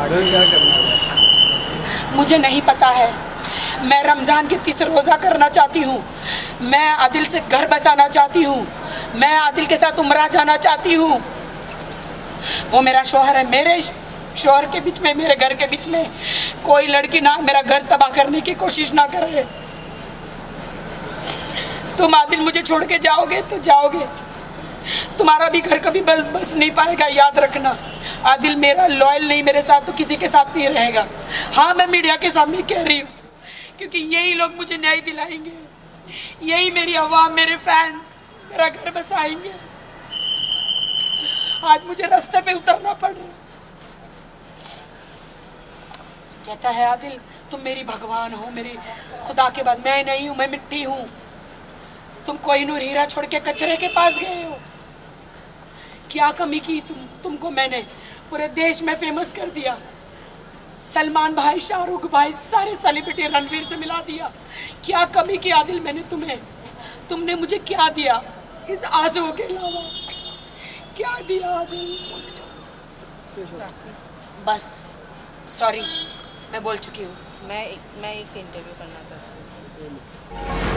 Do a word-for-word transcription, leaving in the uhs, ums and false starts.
क्या करना है? मुझे नहीं पता है। मैं रमज़ान के तीस रोज़ा करना चाहती हूँ। मैं आदिल से घर बसाना चाहती हूँ। मैं आदिल के साथ उम्रा जाना चाहती हूँ। वो मेरा शौहर है। मेरे शौहर के बीच में, मेरे घर के बीच में कोई लड़की ना मेरा घर तबाह करने की कोशिश ना करे। तुम आदिल मुझे छोड़ के जाओगे तो जाओगे, तुम्हारा भी घर कभी बस बस नहीं पाएगा, याद रखना। आदिल मेरा लॉयल नहीं, मेरे साथ तो किसी के साथ नहीं रहेगा। हाँ, मैं मीडिया के सामने कह रही हूँ क्योंकि यही लोग मुझे न्याय दिलाएंगे, यही मेरी आवाम, मेरे फैंस मेरा घर बसाएंगे। आज मुझे रास्ते पे उतरना पड़ रहा। कहता है आदिल तुम मेरी भगवान हो, मेरी खुदा के बाद। मैं नहीं हूँ, मैं मिट्टी हूँ। तुम कोहिनूर हीरा छोड़ के कचरे के पास गए हो। क्या कमी की तुम तुमको मैंने पूरे देश में फेमस कर दिया। सलमान भाई, शाहरुख भाई, सारे सेलिब्रिटी, रणवीर से मिला दिया। क्या कमी की आदिल मैंने तुम्हें? तुमने मुझे क्या दिया इस आंसुओं के अलावा? क्या दिया आदिल? बस सॉरी, मैं बोल चुकी हूँ। मैं एक मैं एक इंटरव्यू करना चाहती हूँ।